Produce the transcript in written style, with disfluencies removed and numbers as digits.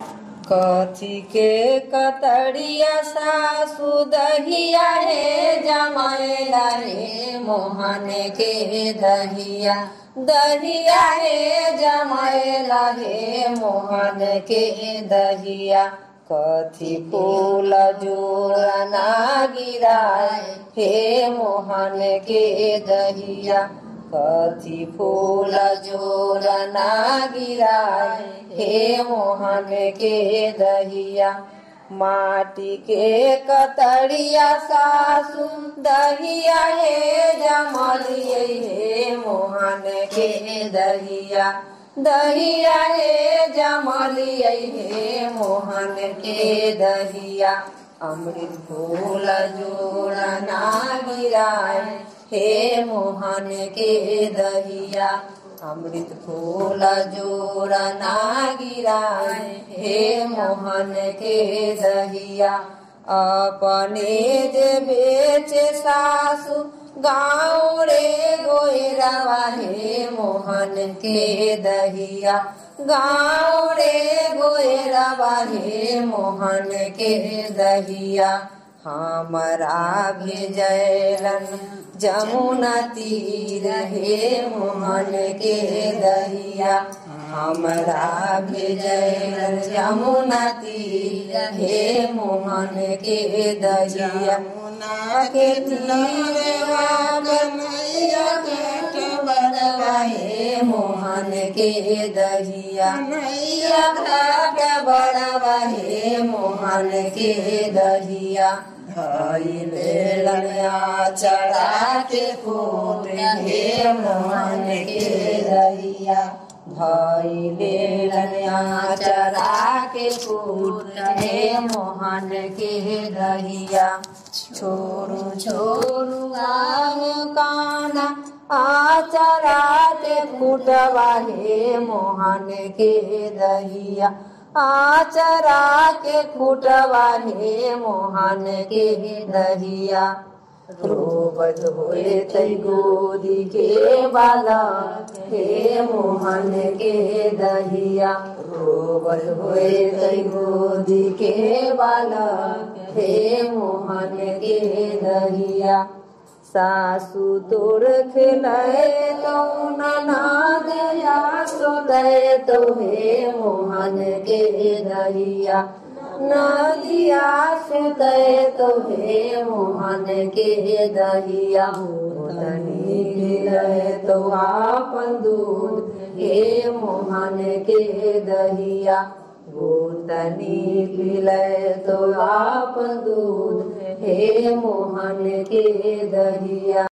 कथी के कतड़िया सासु दहिया हे जमाएला हे मोहन के दहिया दहिया हे जमाएला हे मोहन के दहिया। कथी फूल जोड़ा ना गिराए हे मोहन के दहिया कथी फूल जोड़ा ना गिराए हे मोहन के दहिया। माटी के कतड़िया सासु दहिया हे जमलिए हे मोहन के दहिया दहिया हे जमलिए हे मोहन के दहिया। अमृत फूल जोड़ा ना गिराए हे मोहन के दहिया अमृत फूल जोड़ा ना गिराए हे मोहन के दहिया। अपने जे बेचे सासु गाँव रे गोयरवा हे मोहन के दहिया गाँव रे गोयरवा हे मोहन के दहिया। हमरा भेजलन जमुना तीर हे मोहन के दहिया हमरा भेजलन जमुना तीर हे मोहन के दहिया। के तीरवा कन्हैया घाट बड़वा हे मोहन के दहिया कन्हैया घाट बड़वा हे मोहन के दहिया। धइले लनिया चढ़ा के कोट हे मोहन के दहिया धइले लनिया चढ़ा के कोट हे मोहन के दहिया। छोरू छोरू गाँव काना आचरा के फूटवा हे मोहन के दहिया आचरा के फूटवा हे मोहन के दहिया। रोबत होए तई गोदी के बाला हे मोहन के दहिया रोबत होए तई गोदी के बाला हे मोहन के दहिया। सासु तोर खिलाए तो ननद यासो दे तो हे मोहन के दहिया नदिया से दे तो हे मोहन के दहिया। तनी पिलाए तो आपन दूध हे मोहन के दहिया तनी पिलाए तो आपन दूध हे मोहन के दहिया।